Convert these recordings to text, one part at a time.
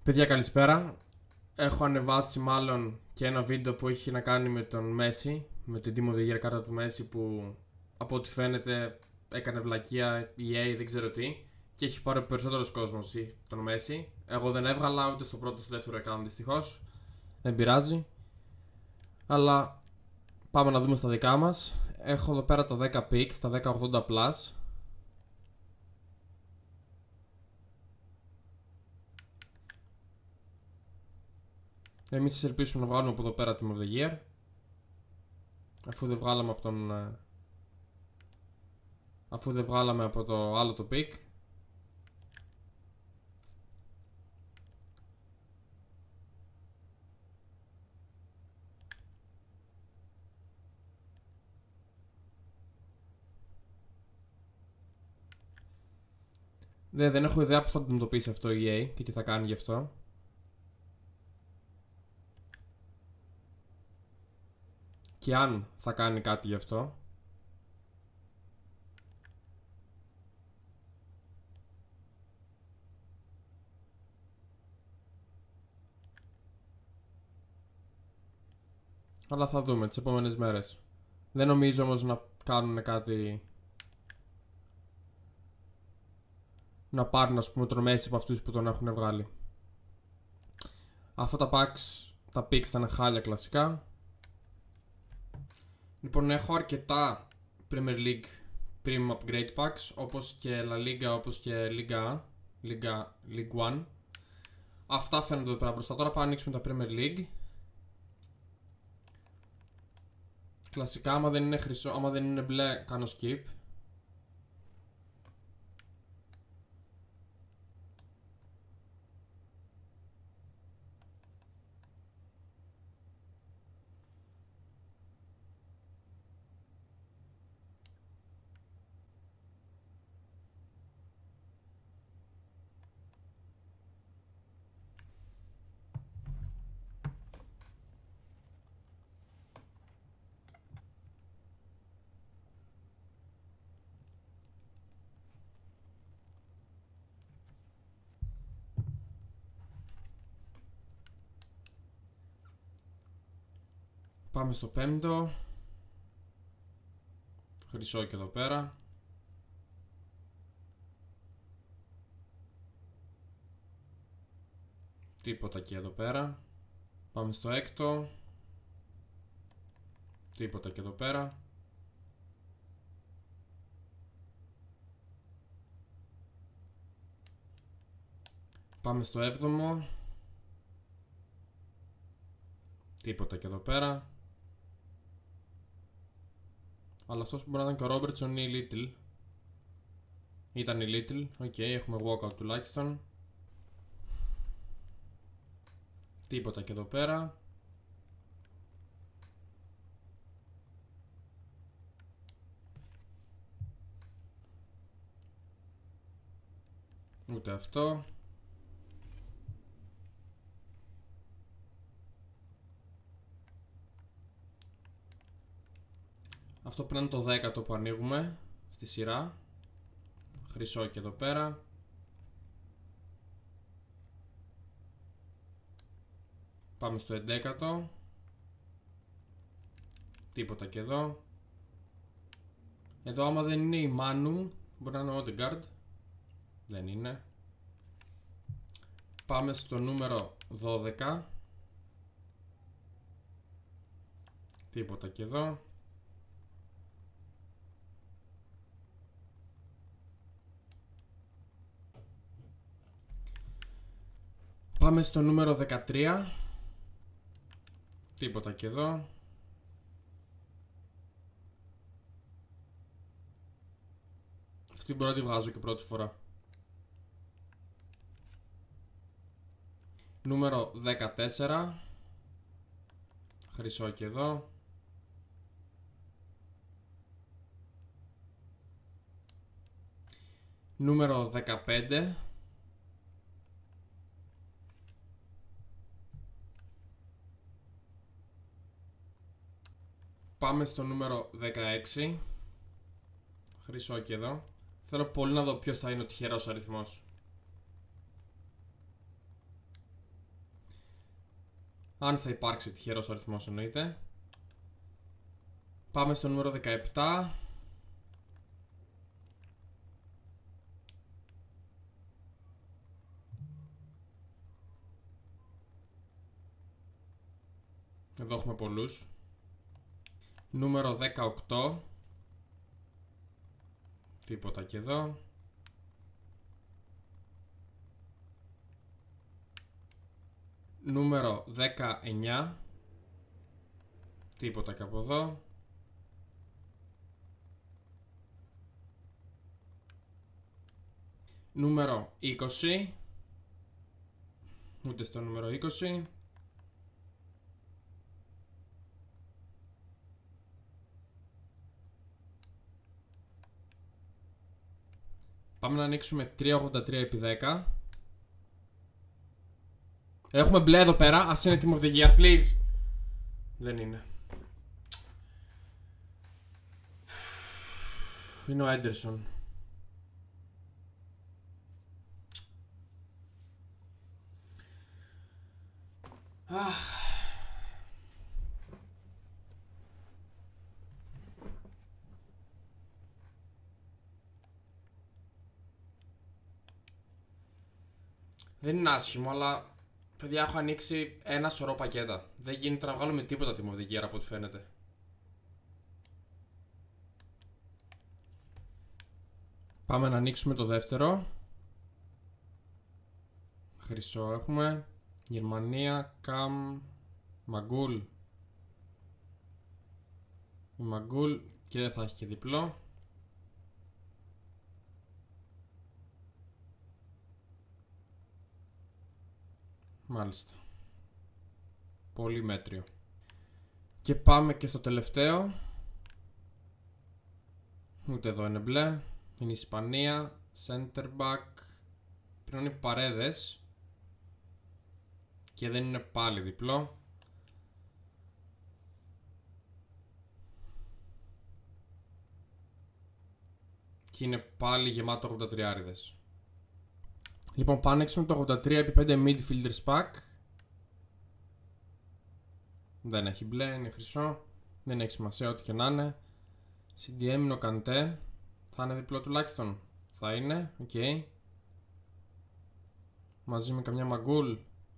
Παιδιά, καλησπέρα. Έχω ανεβάσει μάλλον και ένα βίντεο που έχει να κάνει με τον Μέση, με την Team of the Year κάρτα του Μέση, που από ό,τι φαίνεται έκανε βλακεία EA, δεν ξέρω τι, και έχει πάρει περισσότερος κόσμος τον Μέση. Εγώ δεν έβγαλα ούτε στο πρώτο στο δεύτερο account, δυστυχώς. Δεν πειράζει. Αλλά πάμε να δούμε στα δικά μας. Έχω εδώ πέρα τα 10 picks, τα 1080 Plus. Εμείς ελπίσουμε να βγάλουμε από εδώ πέρα Team of the Year, αφού δεν βγάλαμε από από το άλλο το pick. Δεν έχω ιδέα που θα αντιμετωπίσει αυτό η EA και τι θα κάνει γι' αυτό. Και αν θα κάνει κάτι γι' αυτό. Αλλά θα δούμε τις επόμενες μέρες. Δεν νομίζω όμως να κάνουν κάτι, να πάρουν ας πούμε τον Μέση από αυτούς που τον έχουν βγάλει. Αυτά τα picks ήταν χάλια κλασικά. Λοιπόν, έχω αρκετά Premier League Premium Upgrade Packs, όπως και La Liga, όπως και Ligue 1. Αυτά φαίνονται εδώ πέρα μπροστά. Τώρα πάμε να ανοίξουμε τα Premier League. Κλασικά, άμα δεν είναι χρυσό, άμα δεν είναι μπλε, κάνω skip. Πάμε στο πέμπτο. Χρυσό και εδώ πέρα. Τίποτα και εδώ πέρα. Πάμε στο έκτο. Τίποτα και εδώ πέρα. Πάμε στο έβδομο. Τίποτα και εδώ πέρα. Αλλά αυτός μπορεί να ήταν και ο Ρόμπερτσον ή η Little. Ήταν η Little. Οκ, έχουμε walkout τουλάχιστον. Τίποτα και εδώ πέρα. Ούτε αυτό. Αυτό πρέπει να είναι το 10ο που ανοίγουμε στη σειρά. Χρυσό και εδώ πέρα. Πάμε στο 11ο. Τίποτα και εδώ. Εδώ άμα δεν είναι η Manu, μπορεί να είναι ο Odegaard. Δεν είναι. Πάμε στο νούμερο 12. Τίποτα και εδώ. Πάμε στο νούμερο 13. Τίποτα και εδώ. Αυτή μπορώ να τη βγάζω και πρώτη φορά. Νούμερο 14. Χρυσό και εδώ. Νούμερο 15. Πάμε στο νούμερο 16. Χρυσό και εδώ. Θέλω πολύ να δω ποιος θα είναι ο τυχερός αριθμός. Αν θα υπάρξει τυχερός αριθμός εννοείται. Πάμε στο νούμερο 17. Εδώ έχουμε πολλούς. Νούμερο 18. Τίποτα και εδώ. Νούμερο 19. Τίποτα και από εδώ. Νούμερο 20. Ούτε στο νούμερο 20. Πάμε να ανοίξουμε 383 επί 10. Έχουμε μπλε εδώ πέρα. Ας είναι Team of the Year, please. Δεν είναι. Είναι ο Έντερσον. Δεν είναι άσχημο, αλλά παιδιά έχω ανοίξει ένα σωρό πακέτα. Δεν γίνεται να βγάλουμε τίποτα Team of the Year από ό,τι φαίνεται. Πάμε να ανοίξουμε το δεύτερο. Χρυσό έχουμε. Γερμανία, Καμ, Μαγκούλ. Μαγκούλ και δεν θα έχει και διπλό. Μάλιστα. Πολύ μέτριο. Και πάμε και στο τελευταίο. Ούτε εδώ είναι μπλε. Είναι η Ισπανία. Center back. Πρέπει να είναι Παρέδες. Και δεν είναι πάλι διπλό. Και είναι πάλι γεμάτο 83άριδες. Λοιπόν, πάμε να το 83 επί 5 midfielders pack. Δεν έχει μπλε, είναι χρυσό. Δεν έχει σημασία ό,τι και να είναι. CDM είναι ο Καντέ. Θα είναι διπλό τουλάχιστον. Θα είναι, οκ. Okay. Μαζί με καμιά Μαγκούλ.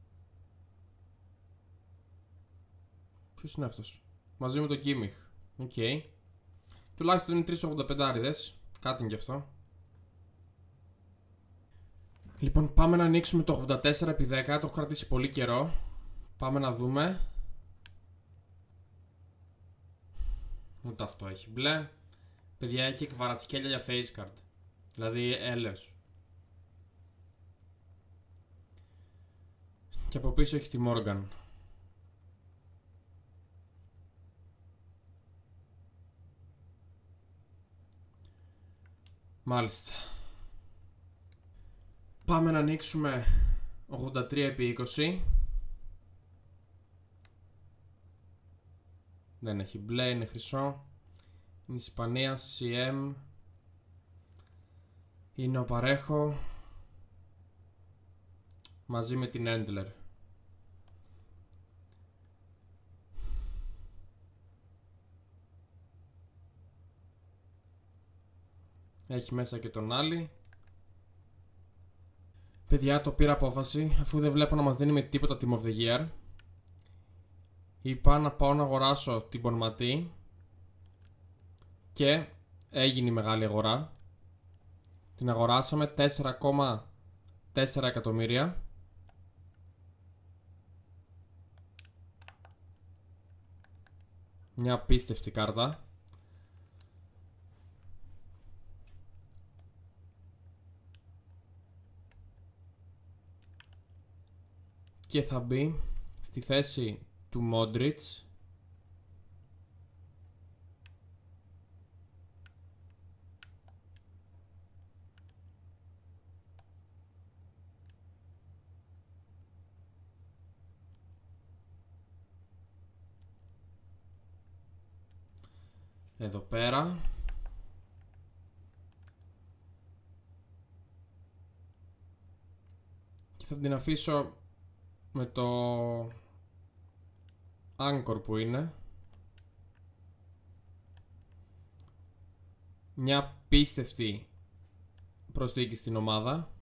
Ποιος είναι αυτός? Μαζί με τον Κίμιχ. Οκ. Okay. Τουλάχιστον είναι 385άριδες. Κάτι είναι γι' αυτό. Λοιπόν, πάμε να ανοίξουμε το 84 επί 10. Το έχω κρατήσει πολύ καιρό. Πάμε να δούμε. Ούτε αυτό έχει μπλε. Παιδιά, έχει κβαρατσκέλια για face card. Δηλαδή έλεος. Και από πίσω έχει τη Morgan. Μάλιστα. Πάμε να ανοίξουμε 83 επί 20. Δεν έχει μπλε, είναι χρυσό. Είναι Ισπανία, CM. Είναι ο Παρέχο. Μαζί με την Endler. Έχει μέσα και τον άλλη. Παιδιά, το πήρα απόφαση, αφού δεν βλέπω να μας δίνει με τίποτα Team of the Year. Είπα να πάω να αγοράσω την Πονματή. Και έγινε η μεγάλη αγορά. Την αγοράσαμε 4,4 εκατομμύρια. Μια απίστευτη κάρτα. Και θα μπει στη θέση του Μόντριτς. Εδώ πέρα. Και θα την αφήσω με το Anchor που είναι. Μια πίστευτη προσθήκη στην ομάδα.